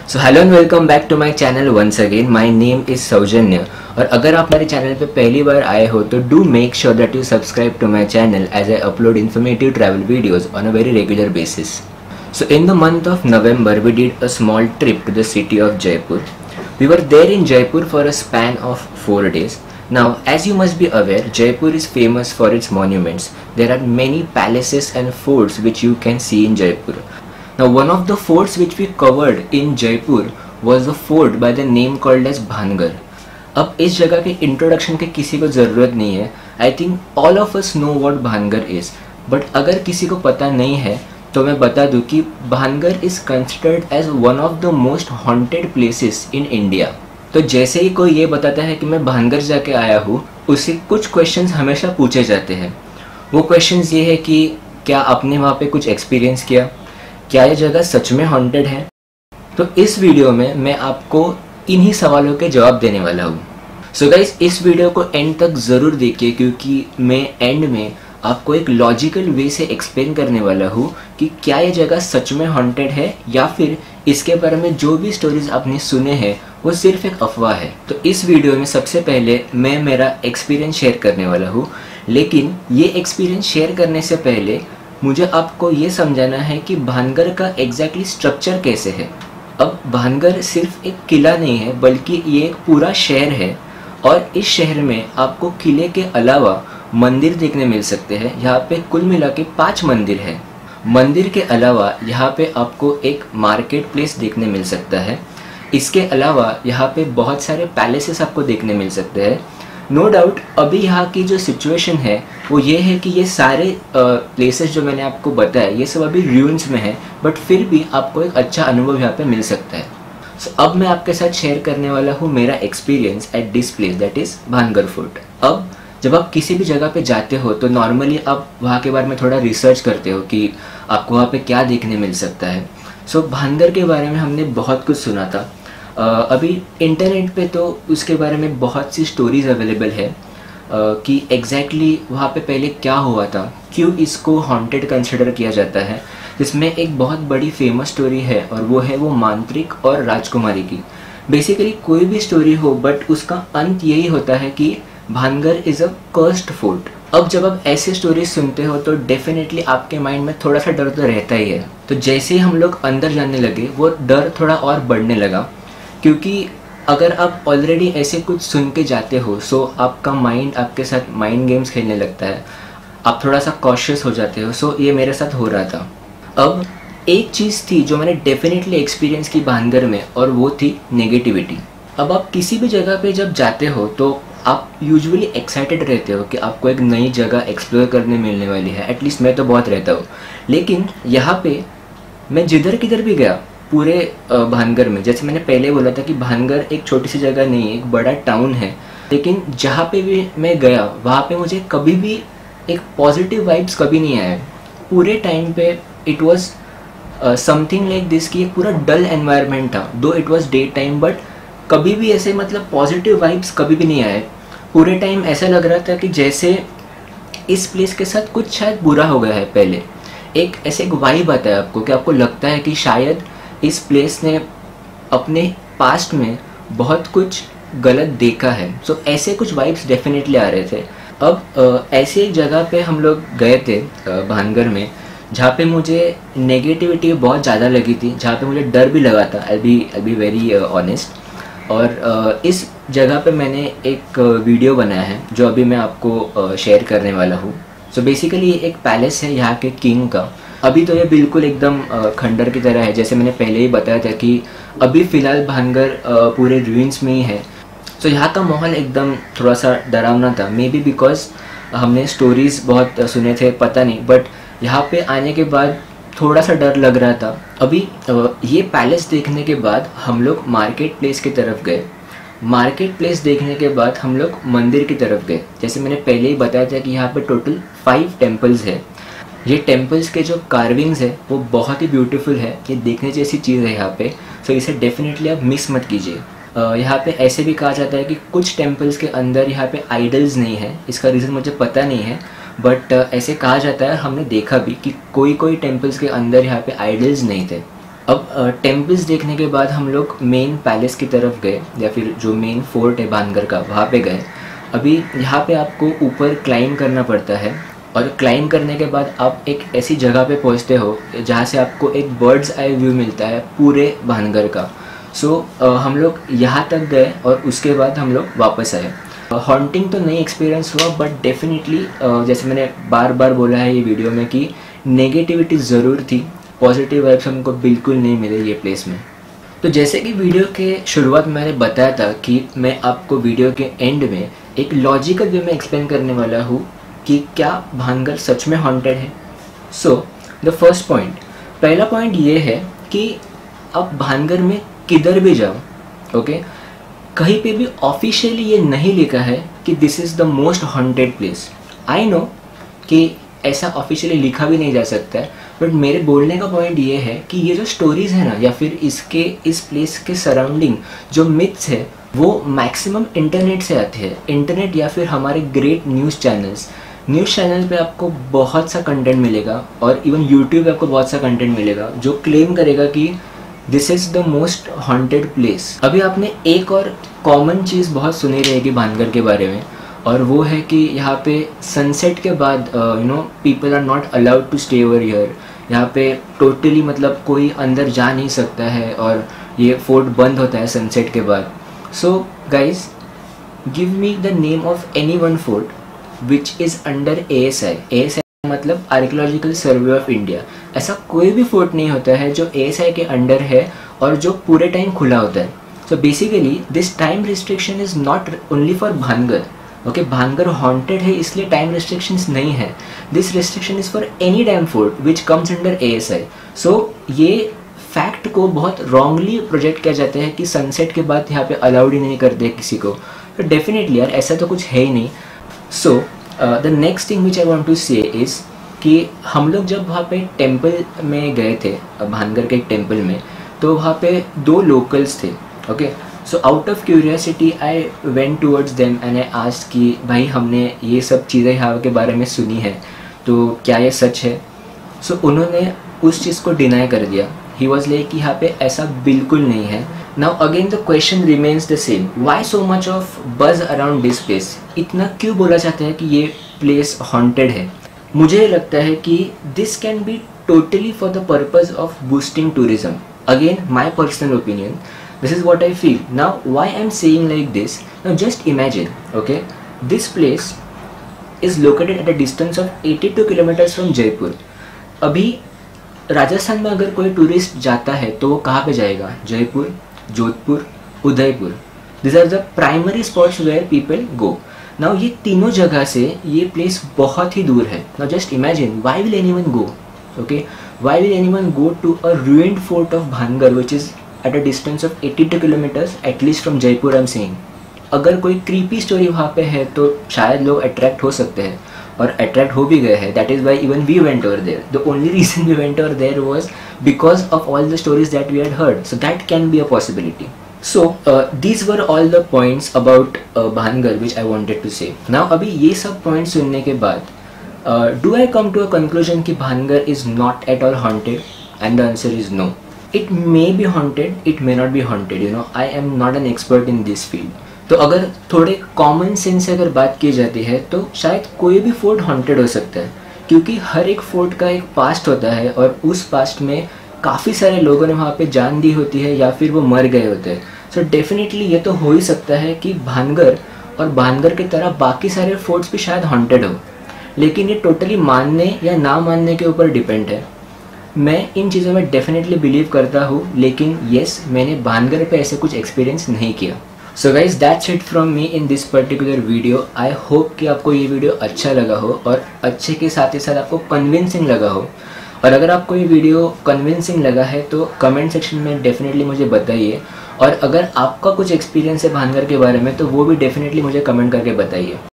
So hello and welcome back to my channel once again. My name is Saujanya और अगर आप मेरे channel पे पहली बार आए हो तो do make sure that you subscribe to my channel as I upload informative travel videos on a very regular basis. So in the month of November we did a small trip to the city of Jaipur. We were there in Jaipur for a span of 4 days. Now, as you must be aware, Jaipur is famous for its monuments. There are many palaces and forts which you can see in Jaipur. Now, one of the forts which we covered in Jaipur was a fort by the name called as Bhangar. अब इस जगह के introduction की किसी को ज़रूरत नहीं है. I think all of us know what Bhangarh is. But अगर किसी को पता नहीं है तो मैं बता दूं कि Bhangarh is considered as one of the most haunted places in India. तो जैसे ही कोई ये बताता है कि मैं भानगर जाके आया हूँ, उससे कुछ क्वेश्चंस हमेशा पूछे जाते हैं. वो क्वेश्चंस ये है कि क्या आपने वहाँ पे कुछ एक्सपीरियंस किया, क्या ये जगह सच में हॉन्टेड है. तो इस वीडियो में मैं आपको इन्हीं सवालों के जवाब देने वाला हूँ. सो गाइस, इस वीडियो को एंड तक ज़रूर देखिए क्योंकि मैं एंड में आपको एक लॉजिकल वे से एक्सप्लेन करने वाला हूँ कि क्या ये जगह सच में हॉन्टेड है या फिर इसके बारे में जो भी स्टोरीज आपने सुने हैं वो सिर्फ एक अफवाह है. तो इस वीडियो में सबसे पहले मैं मेरा एक्सपीरियंस शेयर करने वाला हूँ, लेकिन ये एक्सपीरियंस शेयर करने से पहले मुझे आपको ये समझाना है कि भानगर का एग्जैक्टली स्ट्रक्चर कैसे है. अब भानगर सिर्फ एक किला नहीं है बल्कि ये एक पूरा शहर है और इस शहर में आपको किले के अलावा मंदिर देखने मिल सकते हैं. यहाँ पे कुल मिला के 5 मंदिर हैं. मंदिर के अलावा यहाँ पे आपको एक मार्केट प्लेस देखने मिल सकता है. इसके अलावा यहाँ पे बहुत सारे पैलेसेस आपको देखने मिल सकते हैं. नो डाउट अभी यहाँ की जो सिचुएशन है वो ये है कि ये सारे प्लेसेस जो मैंने आपको बताया ये सब अभी रूइंस में है, बट फिर भी आपको एक अच्छा अनुभव यहाँ पे मिल सकता है. So, अब मैं आपके साथ शेयर करने वाला हूँ मेरा experience at this place that is Bhangarh fort. अब जब आप किसी भी जगह पे जाते हो तो नॉर्मली आप वहाँ के बारे में थोड़ा रिसर्च करते हो कि आपको वहाँ पे क्या देखने मिल सकता है. सो भानगर के बारे में हमने बहुत कुछ सुना था. अभी इंटरनेट पे तो उसके बारे में बहुत सी स्टोरीज़ अवेलेबल है कि एग्जैक्टली वहाँ पे पहले क्या हुआ था, क्यों इसको हॉन्टेड कंसिडर किया जाता है. जिसमें एक बहुत बड़ी फेमस स्टोरी है और वो है वो मांत्रिक और राजकुमारी की. बेसिकली कोई भी स्टोरी हो बट उसका अंत यही होता है कि Bhangarh is a cursed fort. अब जब आप ऐसे स्टोरीज सुनते हो तो डेफिनेटली आपके माइंड में थोड़ा सा डर तो रहता ही है. तो जैसे ही हम लोग अंदर जाने लगे वो डर थोड़ा और बढ़ने लगा, क्योंकि अगर आप ऑलरेडी ऐसे कुछ सुन के जाते हो सो आपका माइंड आपके साथ माइंड गेम्स खेलने लगता है, आप थोड़ा सा कॉशियस हो जाते हो. सो ये मेरे साथ हो रहा था. अब एक चीज़ थी जो मैंने डेफिनेटली एक्सपीरियंस की भानगर में और वो थी नेगेटिविटी. अब आप किसी भी जगह पे जब जाते हो तो आप यूजुअली एक्साइटेड रहते हो कि आपको एक नई जगह एक्सप्लोर करने मिलने वाली है. एटलीस्ट मैं तो बहुत रहता हूँ. लेकिन यहाँ पे मैं जिधर किधर भी गया पूरे भानगर में, जैसे मैंने पहले बोला था कि भानगर एक छोटी सी जगह नहीं है, एक बड़ा टाउन है. लेकिन जहाँ पे भी मैं गया वहाँ पे मुझे कभी भी एक पॉजिटिव वाइब्स कभी नहीं आए. पूरे टाइम पे it was something like this कि एक पूरा डल एनवायरनमेंट था. Though it was day time but कभी भी ऐसे मतलब पॉजिटिव वाइब्स कभी भी नहीं आए. पूरे टाइम ऐसा लग रहा था कि जैसे इस प्लेस के साथ कुछ शायद बुरा हो गया है पहले. एक ऐसे एक वाइब आता है आपको कि आपको लगता है कि शायद इस प्लेस ने अपने पास्ट में बहुत कुछ गलत देखा है. सो ऐसे कुछ वाइब्स डेफिनेटली आ रहे थे. अब ऐसे एक जगह पे हम लोग गए थे भानगर में जहाँ पे मुझे नेगेटिविटी बहुत ज़्यादा लगी थी, जहाँ पे मुझे डर भी लगा था. I be very honest. और इस जगह पे मैंने एक वीडियो बनाया है जो अभी मैं आपको शेयर करने वाला हूँ. सो बेसिकली ये एक पैलेस है यहाँ के किंग का. अभी तो ये बिल्कुल एकदम खंडर की तरह है. जैसे मैंने पहले ही बताया था कि अभी फ़िलहाल भानगर पूरे रूइंस में ही है. सो यहाँ का माहौल एकदम थोड़ा सा डरावना था. मे बी बिकॉज हमने स्टोरीज़ बहुत सुने थे, पता नहीं. बट यहाँ पे आने के बाद थोड़ा सा डर लग रहा था. अभी ये पैलेस देखने के बाद हम लोग मार्केट प्लेस की तरफ गए. मार्केट प्लेस देखने के बाद हम लोग मंदिर की तरफ गए. जैसे मैंने पहले ही बताया था कि यहाँ पे टोटल 5 टेम्पल्स है. ये टेम्पल्स के जो कार्विंग्स है वो बहुत ही ब्यूटीफुल है. ये देखने जैसी चीज़ है यहाँ पे. सो इसे डेफिनेटली आप मिस मत कीजिए. यहाँ पे ऐसे भी कहा जाता है कि कुछ टेम्पल्स के अंदर यहाँ पे आइडल्स नहीं है. इसका रीज़न मुझे पता नहीं है बट ऐसे कहा जाता है. हमने देखा भी कि कोई टेम्पल्स के अंदर यहाँ पे आइडल्स नहीं थे. अब टेम्पल्स देखने के बाद हम लोग मेन पैलेस की तरफ गए, या फिर जो मेन फोर्ट है भानगढ़ का, वहाँ पे गए। अभी यहाँ पे आपको ऊपर क्लाइम करना पड़ता है, और क्लाइम करने के बाद आप एक ऐसी जगह पे पहुँचते हो जहाँ से आपको एक बर्ड्स आई व्यू मिलता है पूरे भानगढ़ का। सो हम लोग यहाँ तक गए और उसके बाद हम लोग वापस आए। हॉन्टिंग तो नहीं एक्सपीरियंस हुआ, बट डेफिनेटली जैसे मैंने बार बार बोला है ये वीडियो में कि नेगेटिविटी ज़रूर थी, पॉजिटिव वाइब्स हमको बिल्कुल नहीं मिले ये प्लेस में। तो जैसे कि वीडियो के शुरुआत में मैंने बताया था कि मैं आपको वीडियो के एंड में एक लॉजिकल वे में एक्सप्लेन करने वाला हूँ कि क्या भानगढ़ सच में हॉन्टेड है। सो द फर्स्ट पॉइंट, पहला पॉइंट ये है कि आप भानगढ़ में किधर भी जाओ, ओके, कहीं पे भी ऑफिशियली ये नहीं लिखा है कि this is the most haunted place. I know कि ऐसा ऑफिशियली लिखा भी नहीं जा सकता है, बट मेरे बोलने का पॉइंट ये है कि ये जो स्टोरीज़ है ना, या फिर इस प्लेस के सराउंडिंग जो मिथ्स है, वो मैक्सिमम इंटरनेट से आते हैं। इंटरनेट या फिर हमारे ग्रेट न्यूज़ चैनल पे आपको बहुत सा कंटेंट मिलेगा, और इवन यूट्यूब पे आपको बहुत सा कंटेंट मिलेगा जो क्लेम करेगा कि this is the most haunted place. अभी आपने एक और कॉमन चीज़ बहुत सुनी रहेगी भानगढ़ के बारे में, और वो है कि यहाँ पे सनसेट के बाद people are not allowed to stay over here. यहाँ पे टोटली मतलब कोई अंदर जा नहीं सकता है, और ये फोर्ट बंद होता है सनसेट के बाद। So guys, give me the name of any one fort which is under ASI मतलब आर्कियोलॉजिकल सर्वे ऑफ इंडिया। ऐसा कोई भी फोर्ट नहीं होता है जो ASI के अंडर है और जो पूरे टाइम खुला होता है। So basically this time restriction is not only for Bhangarh. Okay, Bhangarh haunted है इसलिए टाइम रिस्ट्रिक्शंस नहीं है। This restriction is for any damn fort which comes under ASI। So ये फैक्ट को बहुत रॉन्गली प्रोजेक्ट किया जाता है कि सनसेट के बाद यहाँ पे अलाउड ही नहीं करते किसी को। तो डेफिनेटली यार ऐसा तो कुछ है ही नहीं। So the next thing which I want to say is कि हम लोग जब वहाँ पे टेम्पल में गए थे, भानगढ़ के एक टेम्पल में, तो वहाँ पे 2 लोकल्स थे। Okay, so out of curiosity I went towards them and I asked कि भाई हमने ये सब चीज़ें यहाँ के बारे में सुनी है, तो क्या ये सच है? सो उन्होंने उस चीज़ को डिनाई कर दिया। ही वॉज लाइक कि यहाँ पे ऐसा बिल्कुल नहीं है। Now again the question remains the same, why so much of buzz around this place? इतना क्यों बोला जाता है कि ये प्लेस हॉन्टेड है? मुझे लगता है कि this can be totally for the purpose of boosting tourism. Again my personal opinion, this is what I feel. Now why I'm saying like this, now just imagine, okay, this place is located at a distance of 82 kilometers from Jaipur. अभी राजस्थान में अगर कोई tourist जाता है तो वो कहाँ पे जाएगा? Jaipur, Jodhpur, Udaipur. These are the primary spots where people go. Now ये तीनों जगह से ये प्लेस बहुत ही दूर है। Now just imagine, why will anyone go? Okay, why will anyone go to a ruined fort of Bhangarh which is at a distance of 82 kilometers at least from Jaipur I'm saying. अगर कोई creepy story वहाँ पे है तो शायद लोग attract हो सकते हैं, और attract हो भी गए हैं। That is why even we went over there. The only reason we went over there was because of all the stories that we had heard. So that can be a possibility. So these were all the points about Bhangarh which I wanted to say. Now अभी ये सब points सुनने के बाद do I come to a conclusion कि Bhangarh is not at all haunted? And the answer is no. It may be haunted, it may not be haunted, you know, I am not an expert in this field. तो अगर थोड़े common sense से अगर बात की जाती है तो शायद कोई भी फोर्ट हॉन्टेड हो सकता है, क्योंकि हर एक फोर्ट का एक पास्ट होता है, और उस पास्ट में काफ़ी सारे लोगों ने वहाँ पे जान दी होती है या फिर वो मर गए होते हैं। सो डेफिनेटली ये तो हो ही सकता है कि भानगढ़ और भानगढ़ की तरह बाकी सारे फोर्ट्स भी शायद हॉन्टेड हो, लेकिन ये टोटली मानने या ना मानने के ऊपर डिपेंड है। मैं इन चीज़ों में डेफिनेटली बिलीव करता हूँ, लेकिन येस, मैंने भानगढ़ पे ऐसे कुछ एक्सपीरियंस नहीं किया। So guys, that's it from me in this particular video. I hope कि आपको ये वीडियो अच्छा लगा हो, और अच्छे के साथ ही साथ आपको कन्विंसिंग लगा हो। और अगर आपको ये वीडियो कन्विंसिंग लगा है तो कमेंट सेक्शन में डेफिनेटली मुझे बताइए, और अगर आपका कुछ एक्सपीरियंस है भानगढ़ के बारे में तो वो भी डेफिनेटली मुझे कमेंट करके बताइए।